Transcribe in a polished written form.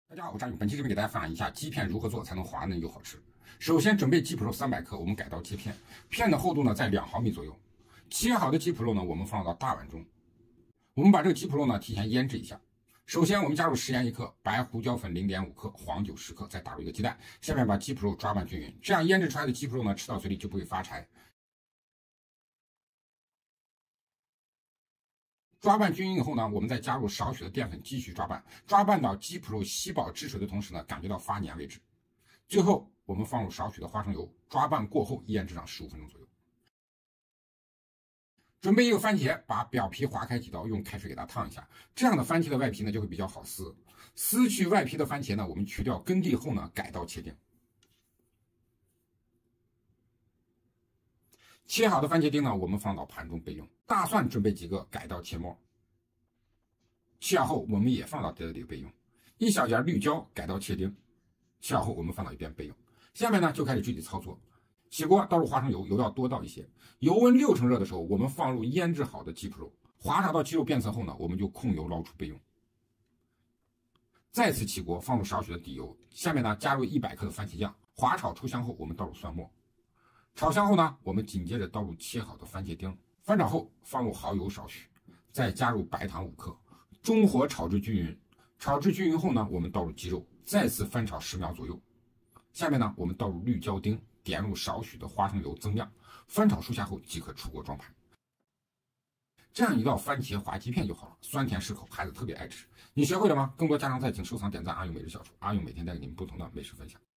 大家好，我张宇，本期视频给大家分享一下鸡片如何做才能滑嫩又好吃。首先准备鸡脯肉300克，我们改刀切片，片的厚度呢在2毫米左右。切好的鸡脯肉呢，我们放到大碗中。我们把这个鸡脯肉呢提前腌制一下。首先我们加入食盐1克、白胡椒粉0.5克、黄酒10克，再打入一个鸡蛋。下面把鸡脯肉抓拌均匀，这样腌制出来的鸡脯肉呢，吃到嘴里就不会发柴。抓拌均匀以后呢，我们再加入少许的淀粉继续抓拌，抓拌到鸡脯肉吸饱汁水的同时呢，感觉到发黏为止。最后我们放入少许的花生油，抓拌过后腌制上15分钟左右。准备一个番茄，把表皮划开几刀，用开水给它烫一下，这样的番茄的外皮呢就会比较好撕。撕去外皮的番茄呢，我们去掉根蒂后呢，改刀切丁。切好的番茄丁呢，我们放到盘中备用。大蒜准备几个，改刀切末。切好后，我们也放到碟子里备用。一小节绿椒，改刀切丁。切好后，我们放到一边备用。下面呢，就开始具体操作。起锅，倒入花生油，油要多倒一些。油温60%热的时候，我们放入腌制好的鸡脯肉，滑炒到鸡肉变色后呢，我们就控油捞出备用。再次起锅，放入少许的底油。下面呢，加入100克的番茄酱，滑炒出香后，我们倒入蒜末。炒香后呢，我们紧接着倒入切好的番茄丁，翻炒后放入蚝油少许，再加入白糖5克，中火炒至均匀。炒至均匀后呢，我们倒入鸡肉，再次翻炒10秒左右。下面呢，我们倒入绿椒丁，点入少许的花生油增亮，翻炒熟下后即可出锅装盘。这样一道番茄滑鸡片就好了，酸甜适口，孩子特别爱吃。你学会了吗？更多家常菜请收藏点赞阿勇每日小厨，阿勇每天带给您不同的美食分享。